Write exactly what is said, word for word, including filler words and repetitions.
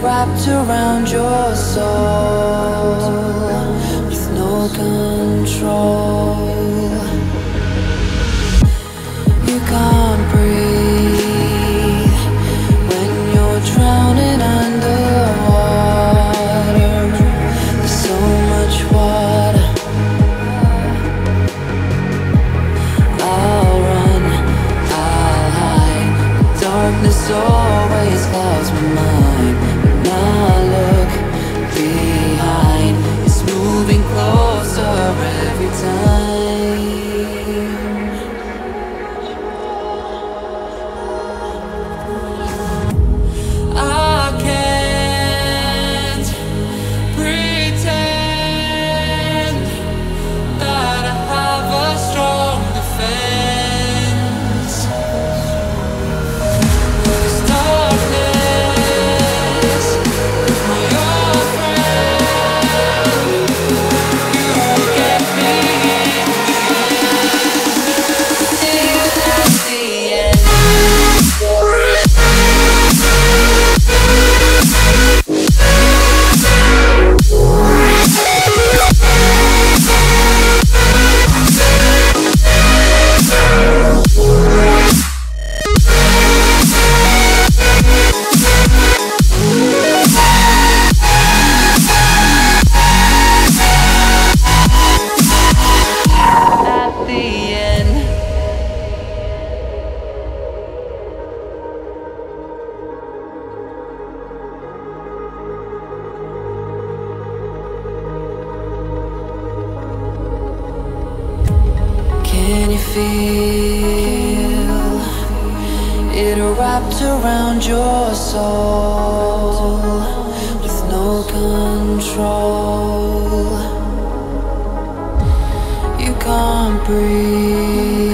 wrapped around your soul with no control. You can't breathe when you're drowning underwater. There's so much water. I'll run, I'll hide. Darkness always clouds my mind. When I look behind, it's moving closer every time. I can't pretend that I have a strong defense. There's darkness, my old friend. You get me in the end. See you at the end. At the end. Can you feel it wrapped around your soul with no control? You can't breathe.